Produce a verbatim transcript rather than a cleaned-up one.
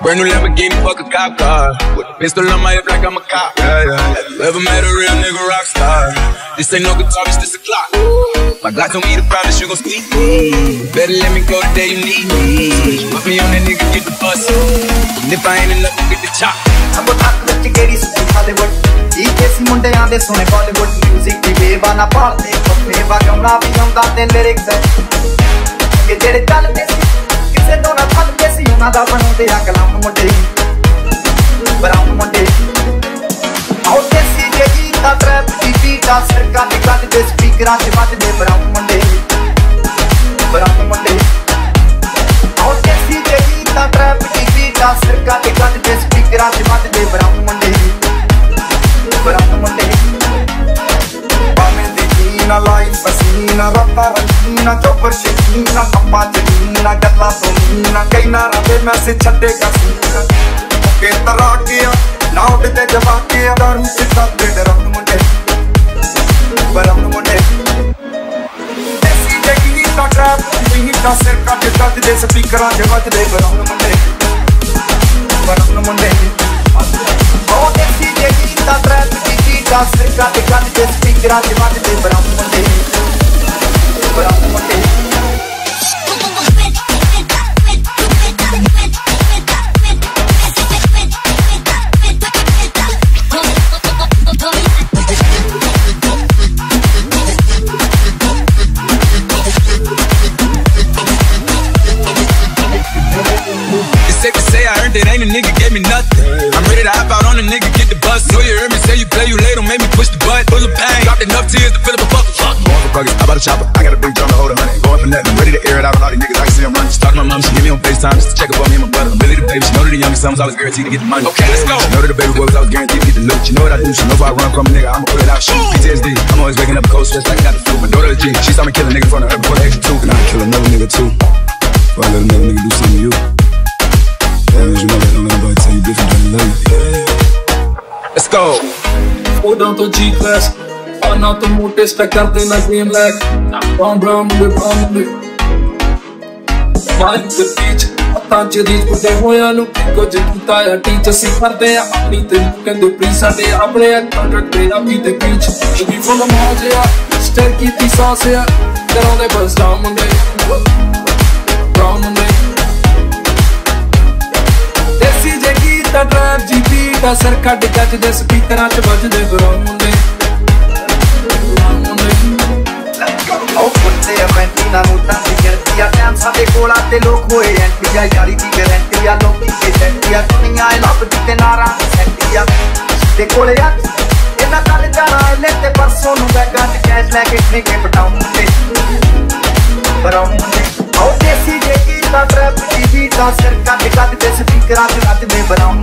Brand new Lamborghini, fuck a cop car. With a pistol on my hip like I'm a cop. Yeah, yeah. Have you ever met a real nigga rock star? This ain't no guitar, it's just a clock. My God told me to promise you gon' speak me. Better let me go the day you need me. Put me on that nigga, get the bus. And if I ain't enough, get the chop. I'm a talk with the gays in Hollywood. E K C munde aande sone Bollywood music di beva na palte. Beva gauna vi aunda te lyrics hai. Ke jehde chalde si ਕਿਸੇ ਤੋਂ ਨਾ ਥੱਕਦੇ ਸੀ ਉਹਨਾਂ ਦਾ ਬਣਾਉਂਦੇ ਆ ਕਲਾਮ ਮੁੰਡੇ brown ਮੁੰਡੇ ਆਉ ਦੇਸੀ ਜੇ ਗੀਤਾ ਟਰੈਪ ਦੀ ਬੀਟਾ ਸਰਕਾਂ ਦੇ ਗੱਜ ਦੇ ਸਪੀਕਰਾਂ 'ਚ ਵੱਜਦੇ ਬਰਾਉਨ ਮੁੰਡੇ ਬਰਾਉਨ ਮੁੰਡੇ ਆਉ ਦੇਸੀ ਜੇ ਗੀਤਾ ਟਰੈਪ ਦੀ ਬੀਟਾ ਸਰਕਾਂ ਦੇ ਗੱਜ ਦੇ ਸਪੀਕਰਾਂ 'ਚ ਵੱਜਦੇ ਬਰਾਉਨ ਮੁੰਡੇ ਬਰਾਉਨ ਮੁੰਡੇ Pamedina, life pasina, rata rangina, chopper shakina, kappa jalina, galla domina, kaina rabe main se chadega sina. Ke tara kiya, na udte jaba kiya, daru se sadde daram munde, baram munde. Desi jagi ta trap, nahi ta sir kat kat de speaker anje vajde baram munde, baram munde. Oh desi jagi ta trap. Sir kat kat de speaker anje vajde baram munde, baram munde. Safe to say I earned it, ain't a nigga gave me nothing. I'm ready to hop out on a nigga, get the bus. Know you heard me say you play, you late, don't make me push the button. Full of pain, dropped enough tears to fill up a bucket. Fuck. Going for buggers, I bought a chopper, I got a big drum to hold a hundred. Going for nothing, ready to air it out on all these niggas, I can see them running. Just talk to my mom, she give me on FaceTime just to check up on me and my brother. Billy the baby, she know that the youngest son was always guaranteed to get the money. Okay, let's go. She know that the baby boy was always guaranteed to get the loot. She know what I do, she know if I run from a nigga, I'ma put it out, shoot. P T S D, I'm always waking up cold sweats like I got the flu. My daughter a G, she saw me kill a nigga in front of her before the extra two. And I'd kill another nigga too, before I let another nigga do something to you. As you know that don't let nobody tell you different than love you. Let's go. Odan to G-Class, ana to mote stack kar dena game like Brown brown with brown with Mike the beach, atan ch reach pute hoya nu ko je kita ya teach si karde ya apni te kende please sade apne contract te apni te preach we from the mall ya stay kiti sauce ya karo de bus down munde brown munde ta trap G P ta sir kat kat de speaker ach vajde baram munde Oh putte aventina nota di gertia danza de cola te lok hoye antiya yari di garantia loki ke sentia duniya e love di te nara sentia de cole ya ena kal jana lete parso nu bag gat cash leke ke bataun munde baram munde Oh desi je ki ta trap G P ta sir kat kat de speaker ach vajde baram